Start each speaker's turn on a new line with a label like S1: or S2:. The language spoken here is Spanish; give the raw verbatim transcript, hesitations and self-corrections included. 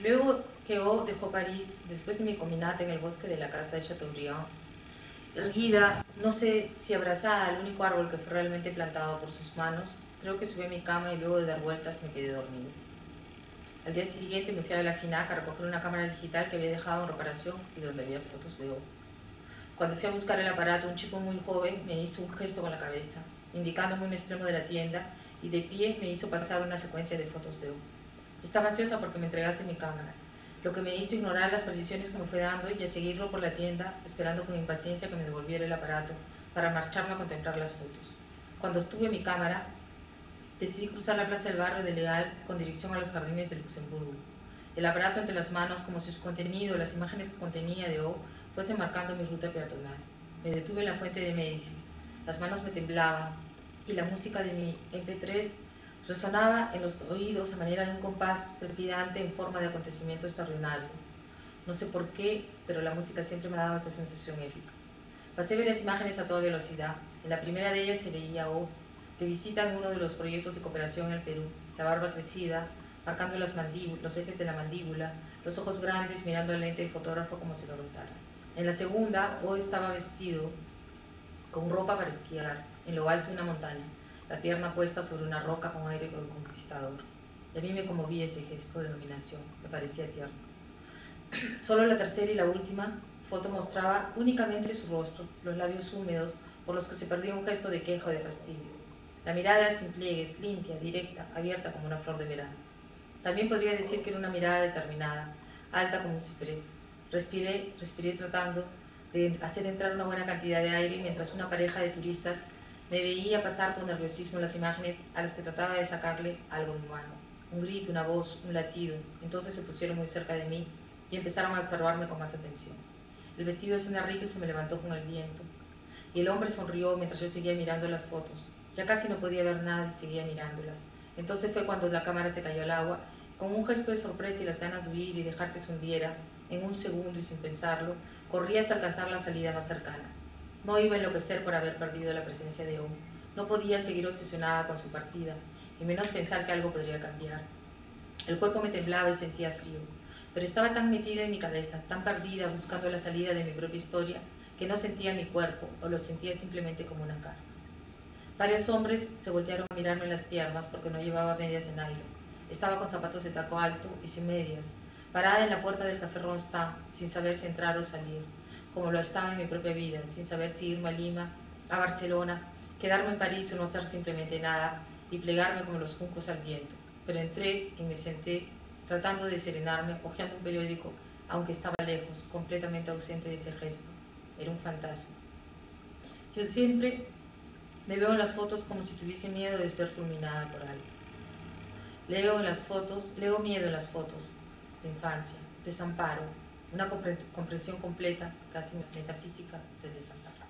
S1: Luego que O dejó París, después de mi caminata en el bosque de la casa de Chateaubriand, erguida, no sé si abrazada al único árbol que fue realmente plantado por sus manos, creo que subí a mi cama y luego de dar vueltas me quedé dormido. Al día siguiente me fui a la FINAC a recoger una cámara digital que había dejado en reparación y donde había fotos de O. Cuando fui a buscar el aparato, un chico muy joven me hizo un gesto con la cabeza, indicándome un extremo de la tienda, y de pie me hizo pasar una secuencia de fotos de O. Estaba ansiosa porque me entregase mi cámara, lo que me hizo ignorar las precisiones que me fue dando y a seguirlo por la tienda, esperando con impaciencia que me devolviera el aparato para marcharme a contemplar las fotos. Cuando obtuve mi cámara, decidí cruzar la plaza del barrio de Leal con dirección a los jardines de Luxemburgo. El aparato entre las manos, como si su contenido, las imágenes que contenía de O, fuese marcando mi ruta peatonal. Me detuve en la fuente de Médicis, las manos me temblaban y la música de mi eme pe tres resonaba en los oídos a manera de un compás trepidante en forma de acontecimiento extraordinario. No sé por qué, pero la música siempre me ha dado esa sensación épica. Pasé varias imágenes a toda velocidad. En la primera de ellas se veía O, de visita en uno de los proyectos de cooperación en el Perú, la barba crecida, marcando los, los ejes de la mandíbula, los ojos grandes mirando al lente del fotógrafo como si lo notara. En la segunda, O estaba vestido con ropa para esquiar, en lo alto de una montaña, la pierna puesta sobre una roca con aire de conquistador. Y a mí me conmovía ese gesto de dominación, me parecía tierno. Solo la tercera y la última foto mostraba únicamente su rostro, los labios húmedos, por los que se perdía un gesto de queja o de fastidio. La mirada sin pliegues, limpia, directa, abierta como una flor de verano. También podría decir que era una mirada determinada, alta como un ciprés. Respiré, respiré tratando de hacer entrar una buena cantidad de aire mientras una pareja de turistas me veía pasar con nerviosismo las imágenes a las que trataba de sacarle algo de humano. Un grito, una voz, un latido. Entonces se pusieron muy cerca de mí y empezaron a observarme con más atención. El vestido de Sonia Riegel se me levantó con el viento y el hombre sonrió mientras yo seguía mirando las fotos. Ya casi no podía ver nada y seguía mirándolas. Entonces fue cuando la cámara se cayó al agua. Con un gesto de sorpresa y las ganas de huir y dejar que se hundiera, en un segundo y sin pensarlo, corrí hasta alcanzar la salida más cercana. No iba a enloquecer por haber perdido la presencia de O. No podía seguir obsesionada con su partida, y menos pensar que algo podría cambiar. El cuerpo me temblaba y sentía frío, pero estaba tan metida en mi cabeza, tan perdida buscando la salida de mi propia historia, que no sentía mi cuerpo, o lo sentía simplemente como una carga. Varios hombres se voltearon a mirarme en las piernas porque no llevaba medias de nylon. Estaba con zapatos de taco alto y sin medias, parada en la puerta del Café Ronstam, sin saber si entrar o salir, como lo estaba en mi propia vida, sin saber si irme a Lima, a Barcelona, quedarme en París o no hacer simplemente nada y plegarme como los juncos al viento. Pero entré y me senté, tratando de serenarme, hojeando un periódico, aunque estaba lejos, completamente ausente de ese gesto. Era un fantasma. Yo siempre me veo en las fotos como si tuviese miedo de ser fulminada por algo. Leo en las fotos, leo miedo en las fotos de infancia, desamparo, una comprensión completa, casi metafísica del desamparo.